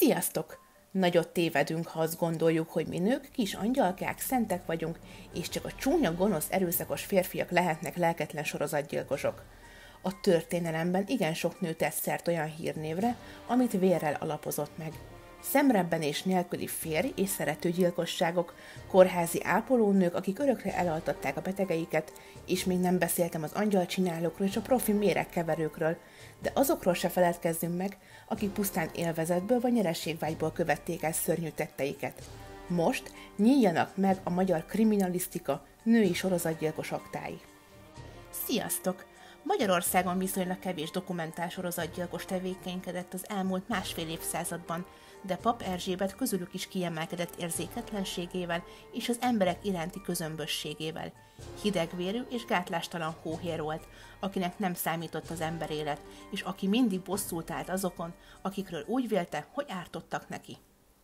Sziasztok! Nagyot tévedünk, ha azt gondoljuk, hogy mi nők, kis angyalkák, szentek vagyunk, és csak a csúnya, gonosz, erőszakos férfiak lehetnek lelketlen sorozatgyilkosok. A történelemben igen sok nő tett szert olyan hírnévre, amit vérrel alapozott meg. Szemrebbenés nélküli férj és szeretőgyilkosságok, kórházi ápolónők, akik örökre elaltatták a betegeiket, és még nem beszéltem az angyalcsinálókról és a profi méregkeverőkről, de azokról se feledkezzünk meg, akik pusztán élvezetből vagy nyereségvágyból követték el szörnyű tetteiket. Most nyíljanak meg a magyar kriminalisztika női sorozatgyilkos aktái. Sziasztok! Magyarországon viszonylag kevés dokumentálsorozatgyilkos tevékenykedett az elmúlt másfél évszázadban, de Papp Erzsébet közülük is kiemelkedett érzéketlenségével és az emberek iránti közömbösségével. Hidegvérű és gátlástalan hóhér volt, akinek nem számított az emberélet, és aki mindig bosszút állt azokon, akikről úgy vélte, hogy ártottak neki.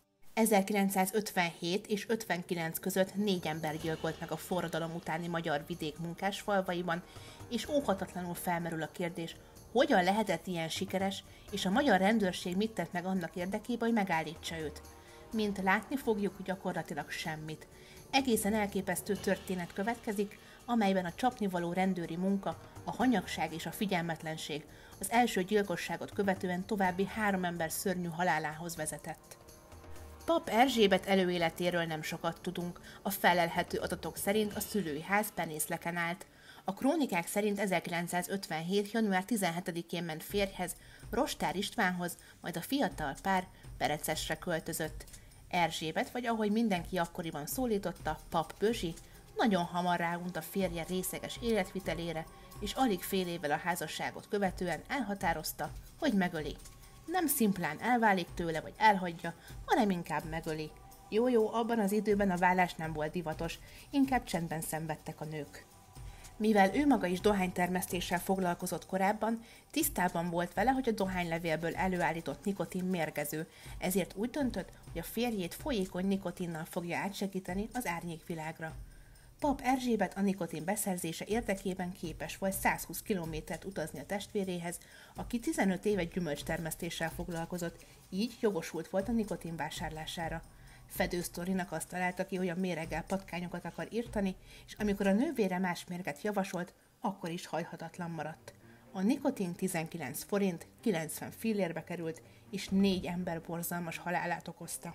1957 és 59 között 4 ember gyilkolt meg a forradalom utáni magyar vidék munkásfalvaiban, és óhatatlanul felmerül a kérdés, hogyan lehetett ilyen sikeres, és a magyar rendőrség mit tett meg annak érdekében, hogy megállítsa őt. Mint látni fogjuk, gyakorlatilag semmit. Egészen elképesztő történet következik, amelyben a csapnivaló rendőri munka, a hanyagság és a figyelmetlenség az első gyilkosságot követően további 3 ember szörnyű halálához vezetett. Papp Erzsébet előéletéről nem sokat tudunk, a fellelhető adatok szerint a szülői ház penészleken állt. A krónikák szerint 1957. január 17-én ment férjhez, Rostár Istvánhoz, majd a fiatal pár Perecesre költözött. Erzsébet, vagy ahogy mindenki akkoriban szólította, Papp Bözsi, nagyon hamar ráunt a férje részeges életvitelére, és alig fél évvel a házasságot követően elhatározta, hogy megöli. Nem szimplán elválik tőle, vagy elhagyja, hanem inkább megöli. Jó, abban az időben a vállás nem volt divatos, inkább csendben szenvedtek a nők. Mivel ő maga is dohánytermesztéssel foglalkozott korábban, tisztában volt vele, hogy a dohánylevélből előállított nikotin mérgező, ezért úgy döntött, hogy a férjét folyékony nikotinnal fogja átsegíteni az árnyékvilágra. Papp Erzsébet a nikotin beszerzése érdekében képes volt 120 kilométert utazni a testvéréhez, aki 15 éve gyümölcstermesztéssel foglalkozott, így jogosult volt a nikotin vásárlására. Fedősztorinak azt találta ki, hogy a méreggel patkányokat akar írtani, és amikor a nővére más mérget javasolt, akkor is hajhatatlan maradt. A nikotin 19 forint, 90 fillérbe került, és 4 ember borzalmas halálát okozta.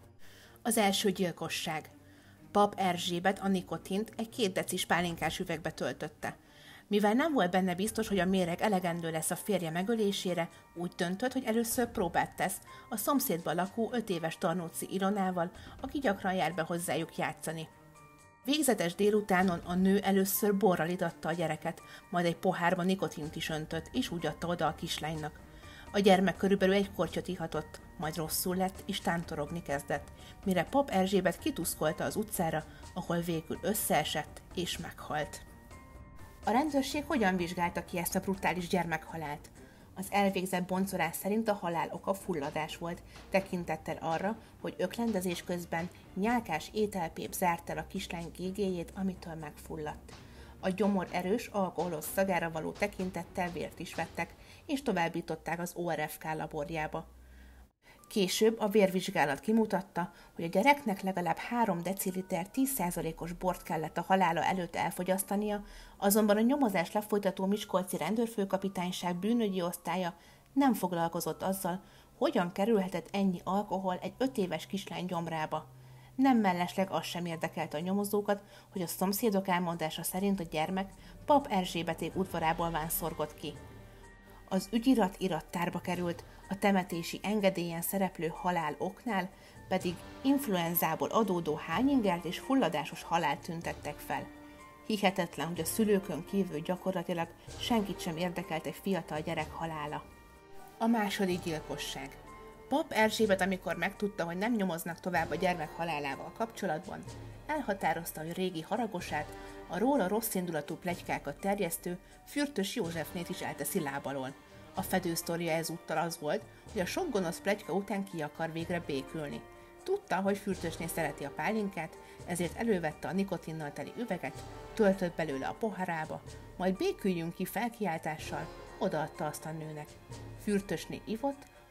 Az első gyilkosság. Papp Erzsébet a nikotint egy 2 decis pálinkás üvegbe töltötte. Mivel nem volt benne biztos, hogy a méreg elegendő lesz a férje megölésére, úgy döntött, hogy először próbát tesz a szomszédban lakó 5 éves Tarnóci Ilonával, aki gyakran jár be hozzájuk játszani. Végzetes délutánon a nő először borral itatta a gyereket, majd egy pohárba nikotint is öntött, és úgy adta oda a kislánynak. A gyermek körülbelül egy kortyot ihatott, majd rosszul lett, és tántorogni kezdett, mire Papp Erzsébet kituszkolta az utcára, ahol végül összeesett és meghalt. A rendőrség hogyan vizsgálta ki ezt a brutális gyermekhalált? Az elvégzett boncolás szerint a halál oka fulladás volt, tekintettel arra, hogy öklendezés közben nyálkás ételpép zárt el a kislány gégéjét, amitől megfulladt. A gyomor erős, alkoholos szagára való tekintettel vért is vettek, és továbbították az ORFK laborjába. Később a vérvizsgálat kimutatta, hogy a gyereknek legalább 3 deciliter 10%-os bort kellett a halála előtt elfogyasztania, azonban a nyomozás lefolytató miskolci rendőrfőkapitányság bűnügyi osztálya nem foglalkozott azzal, hogyan kerülhetett ennyi alkohol egy 5 éves kislány gyomrába. Nem mellesleg az sem érdekelte a nyomozókat, hogy a szomszédok elmondása szerint a gyermek Papp Erzsébeték udvarából vánszorgott ki. Az ügyirat irattárba került, a temetési engedélyen szereplő halál oknál pedig influenzából adódó hányingert és fulladásos halált tüntettek fel. Hihetetlen, hogy a szülőkön kívül gyakorlatilag senkit sem érdekelt egy fiatal gyerek halála. A második gyilkosság. Papp Erzsébet, amikor megtudta, hogy nem nyomoznak tovább a gyermek halálával kapcsolatban, elhatározta, hogy régi haragosát, a róla rosszindulatú pletykákat terjesztő Fürtös Józsefnét is elteszi láb alól. A fedősztoria ezúttal az volt, hogy a sok gonosz pletyka után ki akar végre békülni. Tudta, hogy Fürtösné szereti a pálinkát, ezért elővette a nikotinnal teli üveget, töltött belőle a poharába, majd béküljünk ki felkiáltással, odaadta azt a nőnek. Fürtösné ivott,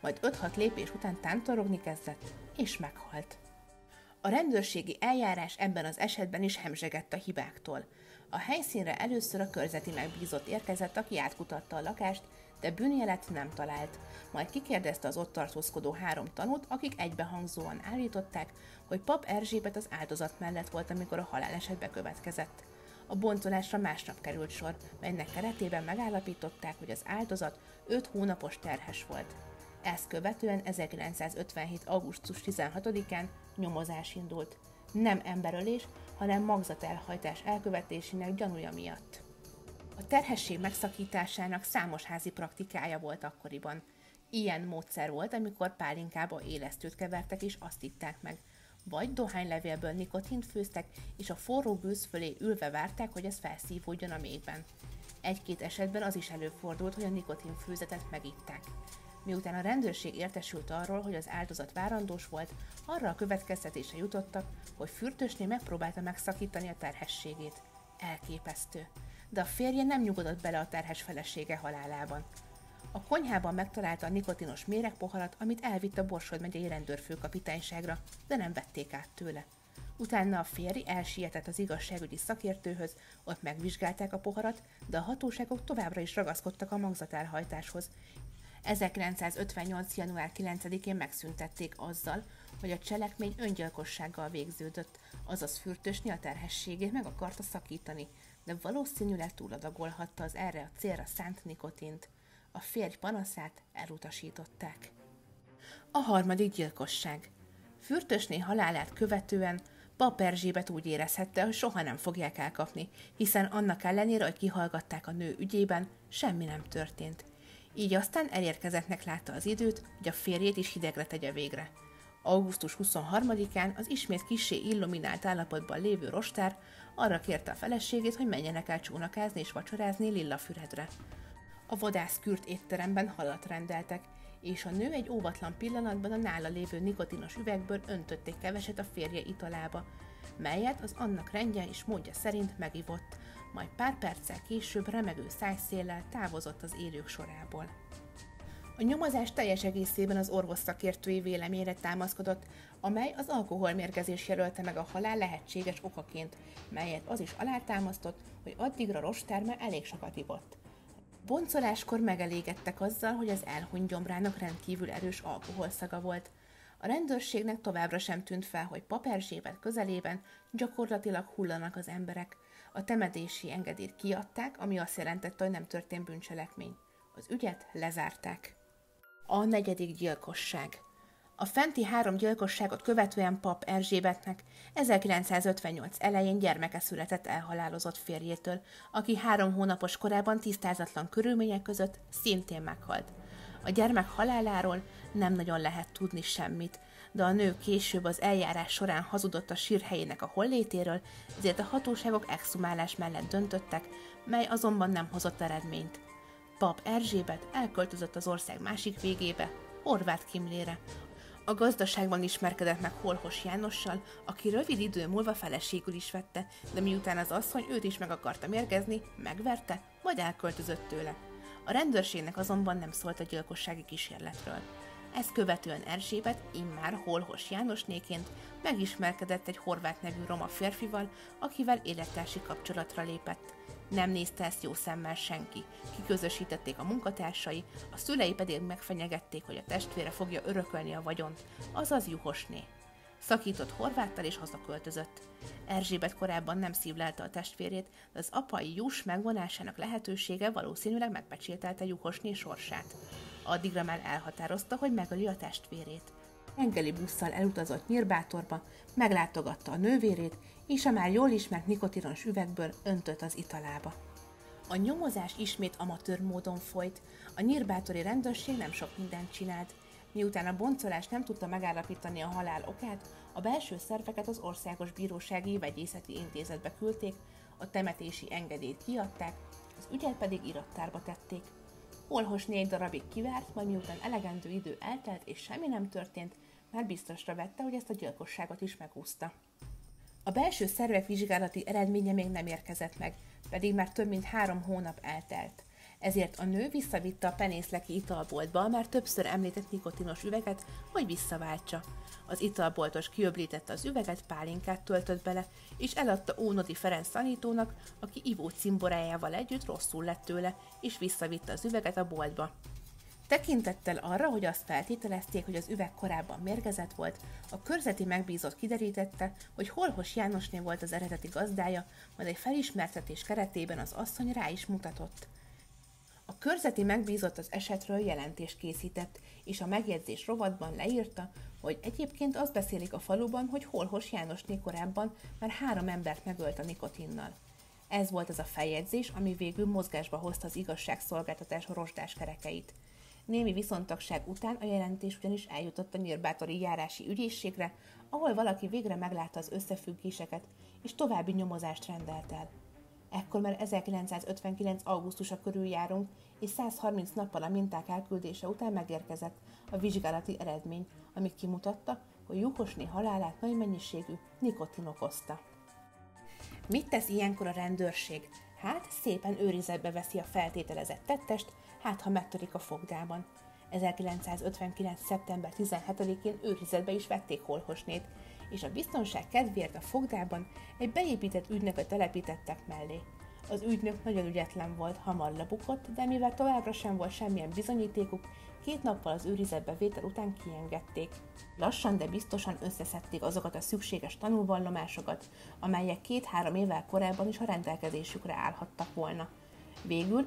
majd 5-6 lépés után tántorogni kezdett, és meghalt. A rendőrségi eljárás ebben az esetben is hemzsegett a hibáktól. A helyszínre először a körzeti megbízott érkezett, aki átkutatta a lakást, de bűnjelet nem talált. Majd kikérdezte az ott tartózkodó 3 tanút, akik egybehangzóan állították, hogy pap Erzsébet az áldozat mellett volt, amikor a haláleset bekövetkezett. A boncolásra másnap került sor, melynek keretében megállapították, hogy az áldozat 5 hónapos terhes volt. Ezt követően 1957. augusztus 16-án nyomozás indult. Nem emberölés, hanem magzatelhajtás elkövetésének gyanúja miatt. A terhesség megszakításának számos házi praktikája volt akkoriban. Ilyen módszer volt, amikor pálinkába élesztőt kevertek és azt itták meg. Vagy dohánylevélből nikotint főztek, és a forró gőz fölé ülve várták, hogy ez felszívódjon a méhben. Egy-két esetben az is előfordult, hogy a nikotinfőzetet megitták. Miután a rendőrség értesült arról, hogy az áldozat várandós volt, arra a következtetésre jutottak, hogy Fürtösné megpróbálta megszakítani a terhességét. Elképesztő. De a férje nem nyugodott bele a terhes felesége halálában. A konyhában megtalálta a nikotinos méregpoharat, amit elvitt a Borsod megyei rendőrfőkapitányságra, de nem vették át tőle. Utána a férj elsietett az igazságügyi szakértőhöz, ott megvizsgálták a poharat, de a hatóságok továbbra is ragaszkodtak a magzatelhajtáshoz. 1958. január 9-én megszüntették azzal, hogy a cselekmény öngyilkossággal végződött, azaz Fürtösné a terhességét meg akarta szakítani, de valószínűleg túladagolhatta az erre a célra szánt nikotint. A férj panaszát elutasították. A harmadik gyilkosság. Fürtösné halálát követően pap Erzsébet úgy érezhette, hogy soha nem fogják elkapni, hiszen annak ellenére, hogy kihallgatták a nő ügyében, semmi nem történt. Így aztán elérkezettnek látta az időt, hogy a férjét is hidegre tegye végre. Augusztus 23-án az ismét kissé illuminált állapotban lévő rostár arra kérte a feleségét, hogy menjenek el csónakázni és vacsorázni Lillafüredre. A vadászkürt étteremben halat rendeltek, és a nő egy óvatlan pillanatban a nála lévő nikotinos üvegből öntött egy keveset a férje italába, melyet az annak rendje és módja szerint megivott, majd pár perccel később remegő szájszéllel távozott az élők sorából. A nyomozás teljes egészében az orvos szakértői véleményre támaszkodott, amely az alkoholmérgezés jelölte meg a halál lehetséges okaként, melyet az is alátámasztott, hogy addigra rostár már elég sokat ivott. Boncoláskor megelégedtek azzal, hogy az elhunyt gyomrának rendkívül erős alkoholszaga volt. A rendőrségnek továbbra sem tűnt fel, hogy pap Erzsébet közelében gyakorlatilag hullanak az emberek. A temetési engedélyt kiadták, ami azt jelentette, hogy nem történt bűncselekmény. Az ügyet lezárták. A negyedik gyilkosság. A fenti 3 gyilkosságot követően pap Erzsébetnek 1958 elején gyermeke született elhalálozott férjétől, aki 3 hónapos korában tisztázatlan körülmények között szintén meghalt. A gyermek haláláról nem nagyon lehet tudni semmit, de a nő később az eljárás során hazudott a sírhelyének a hollétéről, ezért a hatóságok exhumálás mellett döntöttek, mely azonban nem hozott eredményt. Pap Erzsébet elköltözött az ország másik végébe, Horváth Kimlére. A gazdaságban ismerkedett meg Holhos Jánossal, aki rövid idő múlva feleségül is vette, de miután az asszony őt is meg akarta mérgezni, megverte, majd elköltözött tőle. A rendőrségnek azonban nem szólt a gyilkossági kísérletről. Ezt követően Erzsébet immár Holhos Jánosnéként megismerkedett egy Horváth nevű roma férfival, akivel élettársi kapcsolatra lépett. Nem nézte ezt jó szemmel senki, kiközösítették a munkatársai, a szülei pedig megfenyegették, hogy a testvére fogja örökölni a vagyont, azaz Juhosné. Szakított Horváttal és hazaköltözött. Erzsébet korábban nem szívlelte a testvérét, de az apai juss megvonásának lehetősége valószínűleg megpecsételte Juhosné sorsát. Addigra már elhatározta, hogy megöli a testvérét. Reggeli busszal elutazott Nyírbátorba, meglátogatta a nővérét, és a már jól ismert nikotinos üvegből öntött az italába. A nyomozás ismét amatőr módon folyt, a nyírbátori rendőrség nem sok mindent csinált. Miután a boncolás nem tudta megállapítani a halál okát, a belső szerveket az Országos Bírósági Vegyészeti Intézetbe küldték, a temetési engedélyt kiadták, az ügyet pedig irattárba tették. Holhos 4 darabig kivárt, majd miután elegendő idő eltelt és semmi nem történt, már biztosra vette, hogy ezt a gyilkosságot is megúszta. A belső szervek vizsgálati eredménye még nem érkezett meg, pedig már több mint 3 hónap eltelt. Ezért a nő visszavitte a penészleki italboltba a már többször említett nikotinos üveget, hogy visszaváltsa. Az italboltos kiöblítette az üveget, pálinkát töltött bele, és eladta Ónodi Ferenc tanítónak, aki ivó cimborájával együtt rosszul lett tőle, és visszavitte az üveget a boltba. Tekintettel arra, hogy azt feltételezték, hogy az üveg korábban mérgezett volt, a körzeti megbízott kiderítette, hogy Holhos Jánosné volt az eredeti gazdája, majd egy felismertetés keretében az asszony rá is mutatott. A körzeti megbízott az esetről jelentést készített, és a megjegyzés rovatban leírta, hogy egyébként azt beszélik a faluban, hogy Holhos Jánosné korábban már 3 embert megölt a nikotinnal. Ez volt az a feljegyzés, ami végül mozgásba hozta az igazságszolgáltatás rozsdás kerekeit. Némi viszontagság után a jelentés ugyanis eljutott a nyírbátori járási ügyészségre, ahol valaki végre meglátta az összefüggéseket, és további nyomozást rendelt el. Ekkor már 1959. augusztusa körül járunk, és 130 nappal a minták elküldése után megérkezett a vizsgálati eredmény, ami kimutatta, hogy Juhosné halálát nagy mennyiségű nikotin okozta. Mit tesz ilyenkor a rendőrség? Hát szépen őrizetbe veszi a feltételezett tettest, hát ha megtörik a fogdában. 1959. szeptember 17-én őrizetbe is vették Holhosnét, és a biztonság kedvéért a fogdában egy beépített ügynököt telepítettek mellé. Az ügynök nagyon ügyetlen volt, hamar lebukott, de mivel továbbra sem volt semmilyen bizonyítékuk, 2 nappal az őrizetbe vétel után kiengedték. Lassan, de biztosan összeszedték azokat a szükséges tanúvallomásokat, amelyek 2-3 évvel korábban is a rendelkezésükre állhattak volna. Végül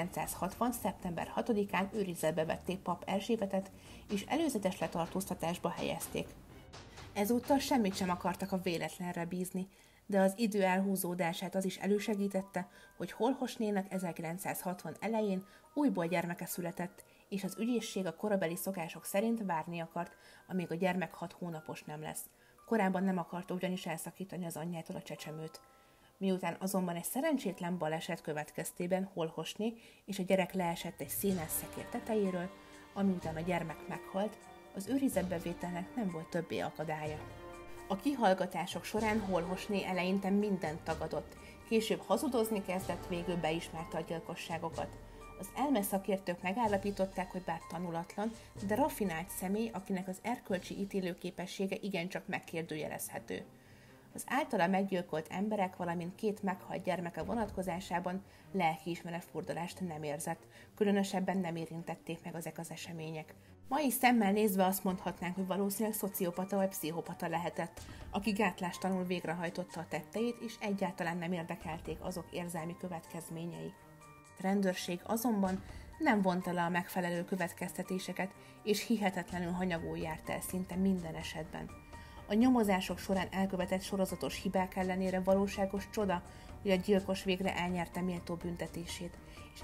1960. szeptember 6-án őrizetbe vették Pap Erzsébetet, és előzetes letartóztatásba helyezték. Ezúttal semmit sem akartak a véletlenre bízni, de az idő elhúzódását az is elősegítette, hogy Holhosnének 1960 elején újból gyermeke született, és az ügyészség a korabeli szokások szerint várni akart, amíg a gyermek 6 hónapos nem lesz. Korábban nem akarta ugyanis elszakítani az anyjától a csecsemőt. Miután azonban egy szerencsétlen baleset következtében Holhosné és a gyerek leesett egy színes szekér tetejéről, ami után a gyermek meghalt, az őrizetbevételnek nem volt többé akadálya. A kihallgatások során Holhosné eleinte mindent tagadott, később hazudozni kezdett, végül beismerte a gyilkosságokat. Az elmeszakértők megállapították, hogy bár tanulatlan, de raffinált személy, akinek az erkölcsi ítélőképessége igencsak megkérdőjelezhető. Az általa meggyilkolt emberek, valamint 2 meghalt gyermeke vonatkozásában lelkiismeret furdalást nem érzett, különösebben nem érintették meg ezek az események. Mai szemmel nézve azt mondhatnánk, hogy valószínűleg szociopata vagy pszichopata lehetett, aki gátlástalanul végrehajtotta a tetteit, és egyáltalán nem érdekelték azok érzelmi következményei. A rendőrség azonban nem vonta le a megfelelő következtetéseket, és hihetetlenül hanyagul járt el szinte minden esetben. A nyomozások során elkövetett sorozatos hibák ellenére valóságos csoda, hogy a gyilkos végre elnyerte méltó büntetését, és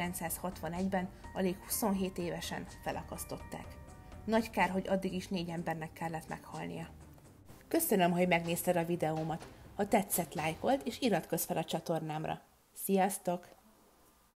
1961-ben alig 27 évesen felakasztották. Nagy kár, hogy addig is 4 embernek kellett meghalnia. Köszönöm, hogy megnézted a videómat. Ha tetszett, lájkold és iratkozz fel a csatornámra. Sziasztok!